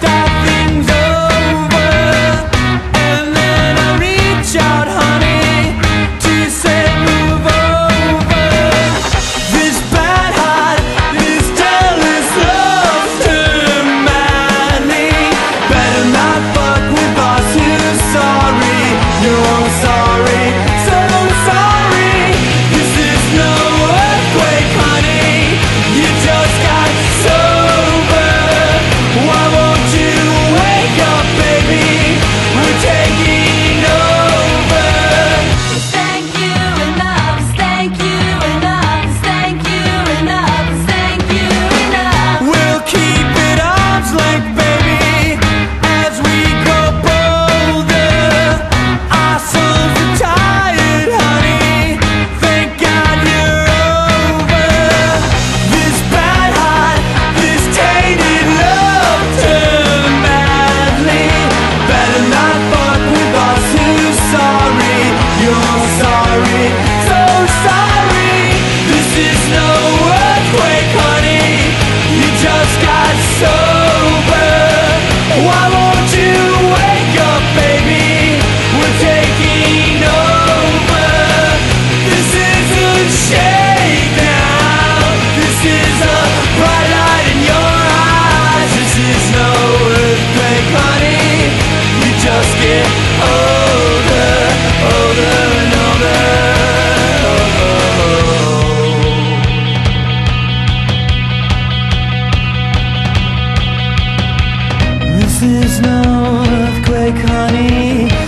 thought things over, and then I reach out, honey, to say move over. This bad heart, this jealous love turned madly. Better not fuck with boss, who's sorry. You're sorry, so sorry. This is no earthquake, honey. You just got sober. Why won't you wake up, baby? We're taking over. Thank you enough, thank you enough, thank you enough, thank you enough. We'll keep it arm's length, baby, as we grow bolder. Our souls are tired, honey. Thank God you're over. This bad heart, this tainted love turned madly. Better not fuck with us, who's sorry. You're sorry, so sorry. This is no earthquake, honey. You just got sober. Why won't you wake up, baby? We're taking over. This is a shakedown. This is a bright light in your eyes. This is no earthquake, honey. You just get older, older and older. This is no earthquake, honey.